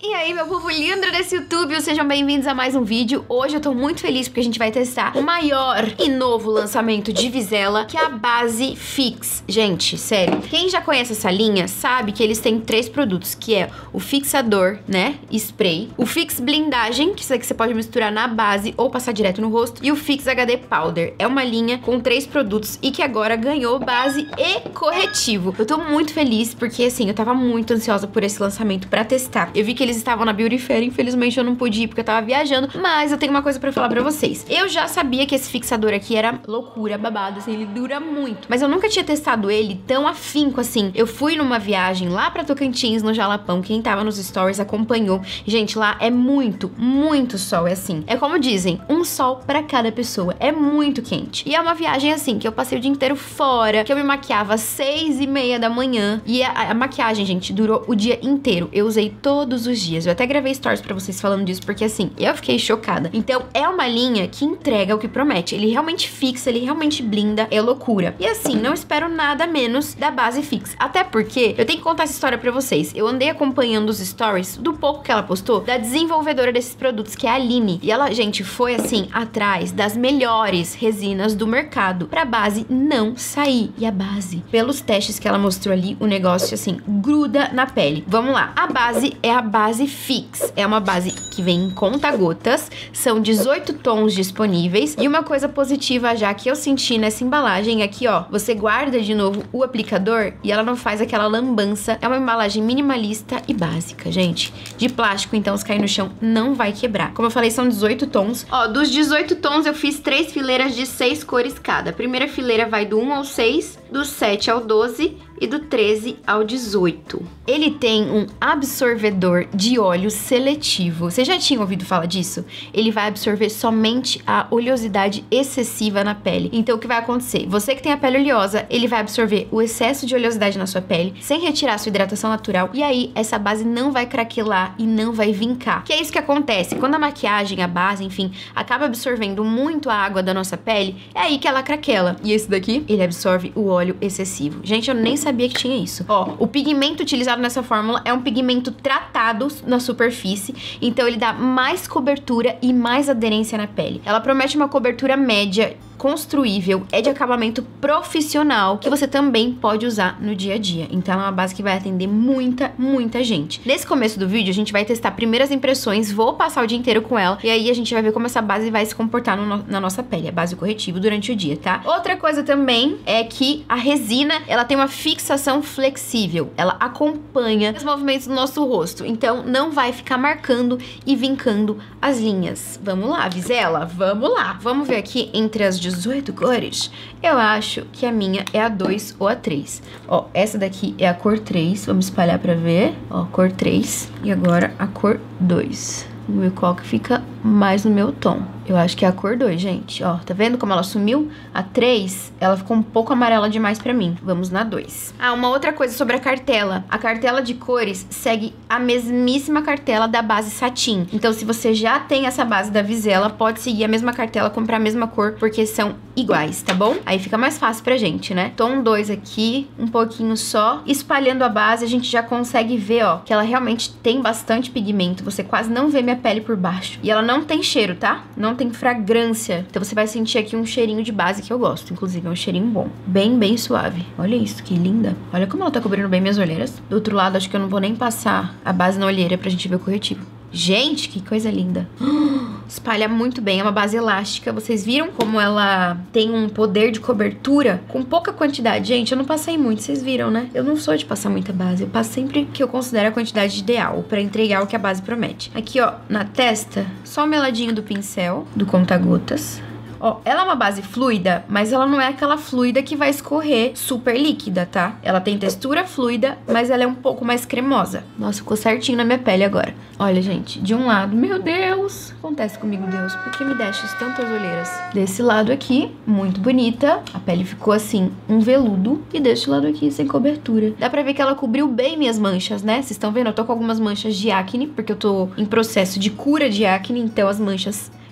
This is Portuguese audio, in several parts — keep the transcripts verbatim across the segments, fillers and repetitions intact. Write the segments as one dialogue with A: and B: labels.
A: E aí, meu povo lindo desse YouTube, sejam bem-vindos a mais um vídeo. Hoje eu tô muito feliz porque a gente vai testar o maior e novo lançamento de Vizela, que é a base Fix. Gente, sério, quem já conhece essa linha sabe que eles têm três produtos, que é o fixador, né, spray, o Fix blindagem, que isso aqui você pode misturar na base ou passar direto no rosto, e o Fix H D Powder. É uma linha com três produtos e que agora ganhou base e corretivo. Eu tô muito feliz porque, assim, eu tava muito ansiosa por esse lançamento pra testar. Eu vi que eles estavam na Beauty Fair, infelizmente eu não pude ir porque eu tava viajando, mas eu tenho uma coisa pra falar pra vocês. Eu já sabia que esse fixador aqui era loucura, babado, assim, ele dura muito, mas eu nunca tinha testado ele tão afinco assim. Eu fui numa viagem lá pra Tocantins, no Jalapão, quem tava nos stories acompanhou. Gente, lá é muito, muito sol, é assim, é como dizem, um sol pra cada pessoa, é muito quente. E é uma viagem assim, que eu passei o dia inteiro fora, que eu me maquiava às seis e meia da manhã, e a, a maquiagem, gente, durou o dia inteiro. Eu usei todos os dias. Eu até gravei stories pra vocês falando disso, porque assim, eu fiquei chocada. Então, é uma linha que entrega o que promete. Ele realmente fixa, ele realmente blinda, é loucura. E assim, não espero nada menos da base Fix. Até porque, eu tenho que contar essa história pra vocês. Eu andei acompanhando os stories, do pouco que ela postou, da desenvolvedora desses produtos, que é a Aline. E ela, gente, foi assim, atrás das melhores resinas do mercado, pra base não sair. E a base, pelos testes que ela mostrou ali, o negócio, assim, gruda na pele. Vamos lá. A base é a base Fix. É uma base que vem em conta-gotas. São dezoito tons disponíveis. E uma coisa positiva já que eu senti nessa embalagem aqui, ó. Você guarda de novo o aplicador e ela não faz aquela lambança. É uma embalagem minimalista e básica, gente. De plástico, então se cair no chão não vai quebrar. Como eu falei, são dezoito tons. Ó, dos dezoito tons eu fiz três fileiras de seis cores cada. A primeira fileira vai do um ao seis, do sete ao doze e do treze ao dezoito. Ele tem um absorvedor de óleo seletivo. Você já tinha ouvido falar disso? Ele vai absorver somente a oleosidade excessiva na pele. Então, o que vai acontecer? Você que tem a pele oleosa, ele vai absorver o excesso de oleosidade na sua pele, sem retirar a sua hidratação natural. E aí, essa base não vai craquelar e não vai vincar. Que é isso que acontece. Quando a maquiagem, a base, enfim, acaba absorvendo muito a água da nossa pele, é aí que ela craquela. E esse daqui, ele absorve o óleo excessivo. Gente, eu nem sabia que tinha isso. Ó, o pigmento utilizado nessa fórmula é um pigmento tratado na superfície, então ele dá mais cobertura e mais aderência na pele. Ela promete uma cobertura média, construível, é de acabamento profissional, que você também pode usar no dia a dia. Então é uma base que vai atender muita, muita gente. Nesse começo do vídeo, a gente vai testar primeiras impressões, vou passar o dia inteiro com ela, e aí a gente vai ver como essa base vai se comportar no, na nossa pele, a base corretiva durante o dia, tá? Outra coisa também é que a resina, ela tem uma fixação flexível, ela acompanha os movimentos do nosso rosto, então não vai ficar marcando e vincando as linhas. Vamos lá, Vizela, vamos lá. Vamos ver aqui entre as dezoito cores, eu acho que a minha é a dois ou a três. Ó, essa daqui é a cor três, vamos espalhar pra ver. Ó, cor três e agora a cor dois. Vamos ver qual que fica mais no meu tom. Eu acho que é a cor dois, gente. Ó, tá vendo como ela sumiu? A três, ela ficou um pouco amarela demais pra mim. Vamos na dois. Ah, uma outra coisa sobre a cartela. A cartela de cores segue a mesmíssima cartela da base Satin. Então, se você já tem essa base da Vizela, pode seguir a mesma cartela, comprar a mesma cor, porque são iguais, tá bom? Aí fica mais fácil pra gente, né? Tom dois aqui, um pouquinho só. Espalhando a base, a gente já consegue ver, ó, que ela realmente tem bastante pigmento. Você quase não vê minha pele por baixo. E ela não tem cheiro, tá? Não tem fragrância. Então você vai sentir aqui um cheirinho de base que eu gosto. Inclusive, é um cheirinho bom. Bem, bem suave. Olha isso, que linda. Olha como ela tá cobrindo bem minhas olheiras. Do outro lado, acho que eu não vou nem passar a base na olheira pra gente ver o corretivo. Gente, que coisa linda. Espalha muito bem, é uma base elástica. Vocês viram como ela tem um poder de cobertura com pouca quantidade? Gente, eu não passei muito, vocês viram, né? Eu não sou de passar muita base, eu passo sempre que eu considero a quantidade ideal pra entregar o que a base promete. Aqui, ó, na testa, só o meladinho do pincel, do conta-gotas. Ó, ela é uma base fluida, mas ela não é aquela fluida que vai escorrer super líquida, tá? Ela tem textura fluida, mas ela é um pouco mais cremosa. Nossa, ficou certinho na minha pele agora. Olha, gente, de um lado, meu Deus, acontece comigo, Deus, por que me deixas tantas olheiras? Desse lado aqui, muito bonita, a pele ficou assim, um veludo, e deste lado aqui, sem cobertura. Dá pra ver que ela cobriu bem minhas manchas, né? Vocês estão vendo? Eu tô com algumas manchas de acne, porque eu tô em processo de cura de acne, então as manchas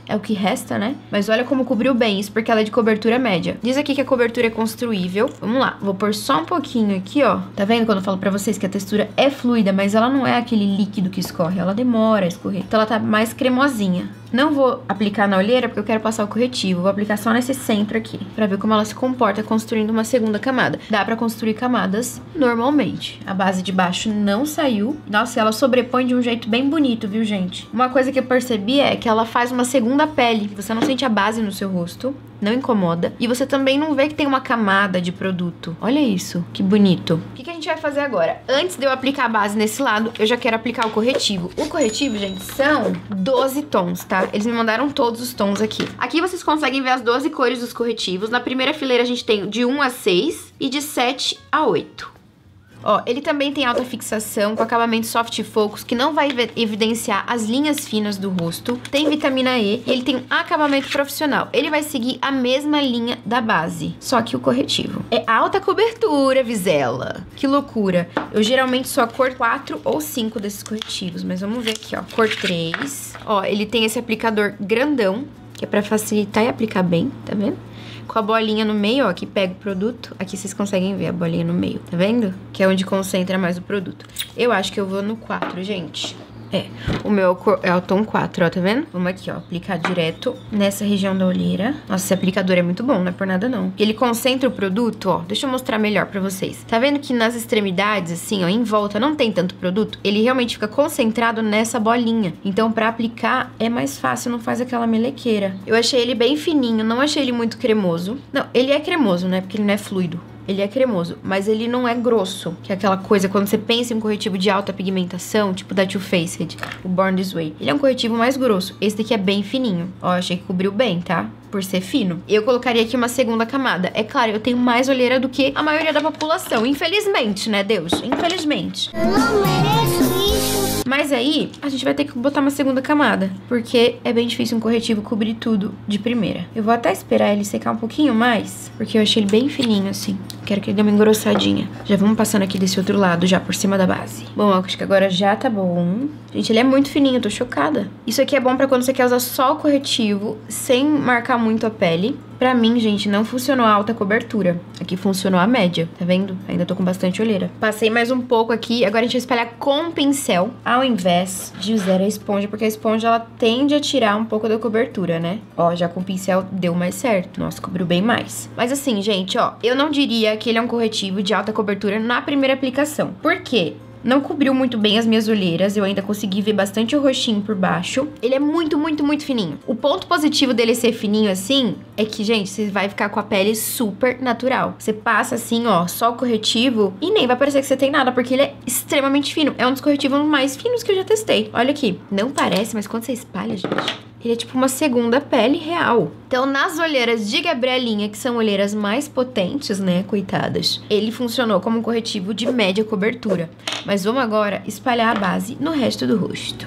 A: é o que resta, né? Mas olha como cobriu bem, isso porque ela é de cobertura média. Diz aqui que a cobertura é construível. Vamos lá, vou pôr só um pouquinho aqui, ó. Tá vendo quando eu falo pra vocês que a textura é fluida, mas ela não é aquele líquido que escorre, ela demora a escorrer. Então ela tá mais cremosinha. Não vou aplicar na olheira porque eu quero passar o corretivo. Vou aplicar só nesse centro aqui, pra ver como ela se comporta construindo uma segunda camada. Dá pra construir camadas normalmente. A base de baixo não saiu. Nossa, ela sobrepõe de um jeito bem bonito, viu, gente? Uma coisa que eu percebi é que ela faz uma segunda pele. Você não sente a base no seu rosto, não incomoda. E você também não vê que tem uma camada de produto. Olha isso, que bonito. O que, que a gente vai fazer agora? Antes de eu aplicar a base nesse lado, eu já quero aplicar o corretivo. O corretivo, gente, são doze tons, tá? Eles me mandaram todos os tons aqui. Aqui vocês conseguem ver as doze cores dos corretivos. Na primeira fileira a gente tem de um a seis e de sete a oito. Ó, ele também tem alta fixação com acabamento soft focus, que não vai evidenciar as linhas finas do rosto. Tem vitamina E e ele tem um acabamento profissional. Ele vai seguir a mesma linha da base, só que o corretivo é alta cobertura, Vizela. Que loucura. Eu geralmente só cor quatro ou cinco desses corretivos, mas vamos ver aqui, ó. Cor três. Ó, ele tem esse aplicador grandão, que é pra facilitar e aplicar bem, tá vendo? Com a bolinha no meio, ó, que pega o produto. Aqui vocês conseguem ver a bolinha no meio, tá vendo? Que é onde concentra mais o produto. Eu acho que eu vou no quatro, gente. É, o meu é o tom quatro, ó, tá vendo? Vamos aqui, ó, aplicar direto nessa região da olheira. Nossa, esse aplicador é muito bom, não é por nada não. Ele concentra o produto, ó, deixa eu mostrar melhor pra vocês. Tá vendo que nas extremidades, assim, ó, em volta não tem tanto produto? Ele realmente fica concentrado nessa bolinha. Então, pra aplicar é mais fácil, não faz aquela melequeira. Eu achei ele bem fininho, não achei ele muito cremoso. Não, ele é cremoso, né, porque ele não é fluido. Ele é cremoso, mas ele não é grosso. Que é aquela coisa, quando você pensa em um corretivo de alta pigmentação, tipo da Too Faced, o Born This Way. Ele é um corretivo mais grosso. Esse daqui é bem fininho. Ó, achei que cobriu bem, tá? Por ser fino. Eu colocaria aqui uma segunda camada. É claro, eu tenho mais olheira do que a maioria da população. Infelizmente, né, Deus? Infelizmente.
B: Eu não mereço isso.
A: Mas aí, a gente vai ter que botar uma segunda camada. Porque é bem difícil um corretivo cobrir tudo de primeira. Eu vou até esperar ele secar um pouquinho mais. Porque eu achei ele bem fininho, assim. Quero que ele dê uma engrossadinha. Já vamos passando aqui desse outro lado, já por cima da base. Bom, acho que agora já tá bom. Gente, ele é muito fininho, eu tô chocada. Isso aqui é bom pra quando você quer usar só o corretivo, sem marcar muito a pele. Pra mim, gente, não funcionou a alta cobertura. Aqui funcionou a média, tá vendo? Ainda tô com bastante olheira. Passei mais um pouco aqui, agora a gente vai espalhar com o pincel, ao invés de usar a esponja, porque a esponja, ela tende a tirar um pouco da cobertura, né? Ó, já com o pincel deu mais certo. Nossa, cobriu bem mais. Mas assim, gente, ó, eu não diria que ele é um corretivo de alta cobertura na primeira aplicação. Por quê? Não cobriu muito bem as minhas olheiras, eu ainda consegui ver bastante o roxinho por baixo. Ele é muito, muito, muito fininho. O ponto positivo dele ser fininho assim é que, gente, você vai ficar com a pele super natural. Você passa assim, ó, só o corretivo e nem vai parecer que você tem nada, porque ele é extremamente fino. É um dos corretivos mais finos que eu já testei. Olha aqui. Não parece, mas quando você espalha, gente, ele é tipo uma segunda pele real. Então, nas olheiras de Gabrielinha, que são olheiras mais potentes, né, coitadas, ele funcionou como um corretivo de média cobertura. Mas vamos agora espalhar a base no resto do rosto.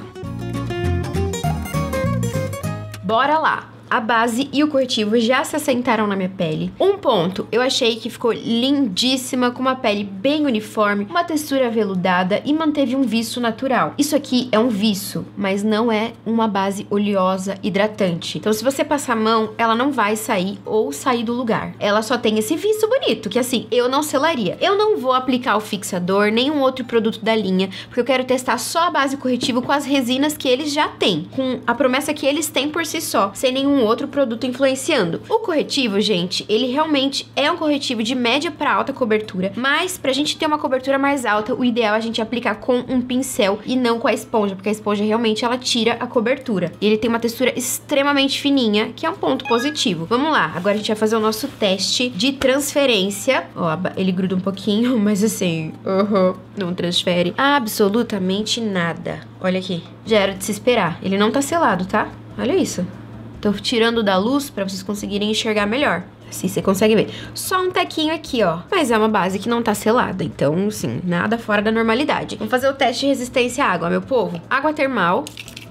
A: Bora lá! A base e o corretivo já se assentaram na minha pele. Um ponto, eu achei que ficou lindíssima, com uma pele bem uniforme, uma textura aveludada e manteve um viço natural. Isso aqui é um viço, mas não é uma base oleosa, hidratante. Então, se você passar a mão, ela não vai sair ou sair do lugar. Ela só tem esse viço bonito, que assim, eu não selaria. Eu não vou aplicar o fixador, nenhum outro produto da linha, porque eu quero testar só a base e o corretivo com as resinas que eles já têm, com a promessa que eles têm por si só, sem nenhum outro produto influenciando. O corretivo, gente, ele realmente é um corretivo de média para alta cobertura, mas pra gente ter uma cobertura mais alta, o ideal é a gente aplicar com um pincel e não com a esponja, porque a esponja realmente ela tira a cobertura. E ele tem uma textura extremamente fininha, que é um ponto positivo. Vamos lá, agora a gente vai fazer o nosso teste de transferência. Ó, ele gruda um pouquinho, mas assim, uhum, não transfere absolutamente nada. Olha aqui, já era de se esperar. Ele não tá selado, tá? Olha isso. Tô tirando da luz pra vocês conseguirem enxergar melhor. Assim você consegue ver. Só um tequinho aqui, ó. Mas é uma base que não tá selada. Então, assim, nada fora da normalidade. Vamos fazer o teste de resistência à água, meu povo. Água termal.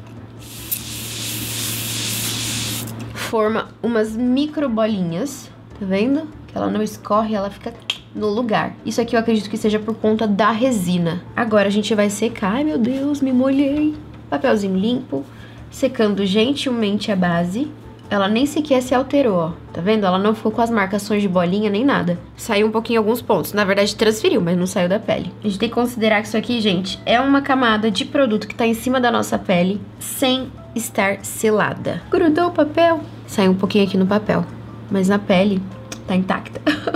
A: Forma umas micro bolinhas. Tá vendo? Que ela não escorre, ela fica no lugar. Isso aqui eu acredito que seja por conta da resina. Agora a gente vai secar. Ai, meu Deus, me molhei. Papelzinho limpo. secando gentilmente a base. Ela nem sequer se alterou, ó. Tá vendo? Ela não ficou com as marcações de bolinha nem nada. Saiu um pouquinho em alguns pontos. Na verdade, transferiu, mas não saiu da pele. A gente tem que considerar que isso aqui, gente, é uma camada de produto que tá em cima da nossa pele sem estar selada. Grudou o papel. Saiu um pouquinho aqui no papel. Mas na pele tá intacta.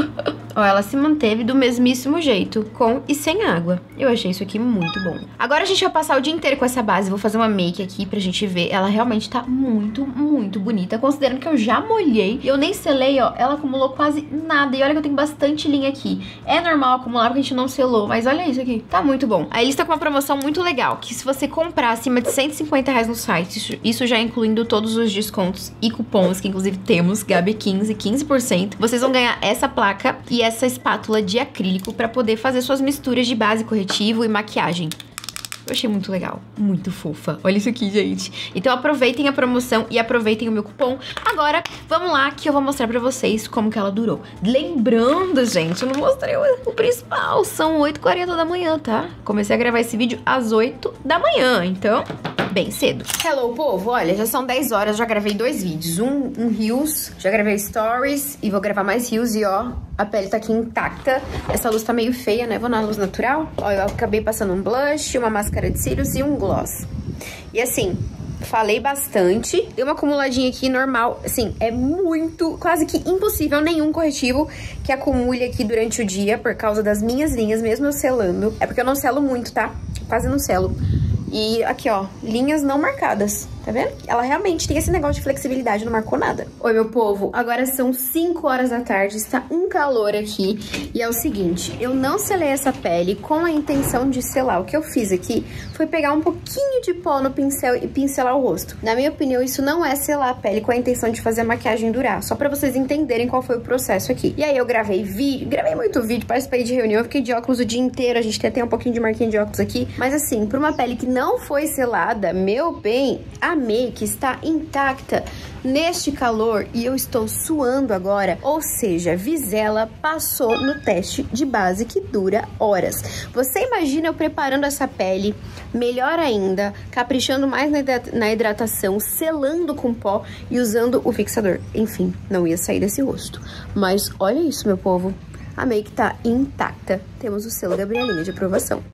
A: Ó, ela se manteve do mesmíssimo jeito, com e sem água. Eu achei isso aqui muito bom. Agora a gente vai passar o dia inteiro com essa base. Vou fazer uma make aqui pra gente ver. Ela realmente tá muito, muito bonita. Considerando que eu já molhei e eu nem selei, ó. Ela acumulou quase nada. E olha que eu tenho bastante linha aqui. É normal acumular porque a gente não selou, mas olha isso aqui. Tá muito bom. Aí eles estão com uma promoção muito legal, que se você comprar acima de cento e cinquenta reais no site, isso, isso já incluindo todos os descontos e cupons, que inclusive temos, Gabi quinze, quinze por cento, vocês vão ganhar essa placa e essa espátula de acrílico para poder fazer suas misturas de base, corretivo e maquiagem. Eu achei muito legal, muito fofa. Olha isso aqui, gente. Então aproveitem a promoção e aproveitem o meu cupom. Agora, vamos lá que eu vou mostrar pra vocês como que ela durou. Lembrando, gente, eu não mostrei o principal. São oito e quarenta da manhã, tá? Comecei a gravar esse vídeo às oito da manhã, então... bem cedo. Hello, povo! Olha, já são dez horas, já gravei dois vídeos. Um, um Reels, já gravei Stories e vou gravar mais Reels e ó, a pele tá aqui intacta. Essa luz tá meio feia, né? Vou na luz natural. Ó, eu acabei passando um blush, uma máscara de cílios e um gloss. E assim, falei bastante. Deu uma acumuladinha aqui normal. Assim, é muito, quase que impossível nenhum corretivo que acumule aqui durante o dia por causa das minhas linhas, mesmo eu selando. É porque eu não selo muito, tá? Quase não selo. E aqui, ó, linhas não marcadas, tá vendo? Ela realmente tem esse negócio de flexibilidade, não marcou nada. Oi, meu povo, agora são cinco horas da tarde, está um calor aqui. E é o seguinte, eu não selei essa pele com a intenção de selar. O que eu fiz aqui foi pegar um pouquinho de pó no pincel e pincelar o rosto. Na minha opinião, isso não é selar a pele com a intenção de fazer a maquiagem durar. Só pra vocês entenderem qual foi o processo aqui. E aí eu gravei vídeo, gravei muito vídeo, participei de reunião, eu fiquei de óculos o dia inteiro. A gente tem até um pouquinho de marquinha de óculos aqui. Mas assim, pra uma pele que não foi selada, meu bem, a make está intacta neste calor e eu estou suando agora, ou seja, Vizela passou no teste de base que dura horas. Você imagina eu preparando essa pele, melhor ainda, caprichando mais na hidratação, selando com pó e usando o fixador. Enfim, não ia sair desse rosto. Mas olha isso, meu povo, a make tá intacta. Temos o selo Gabrielinha de aprovação.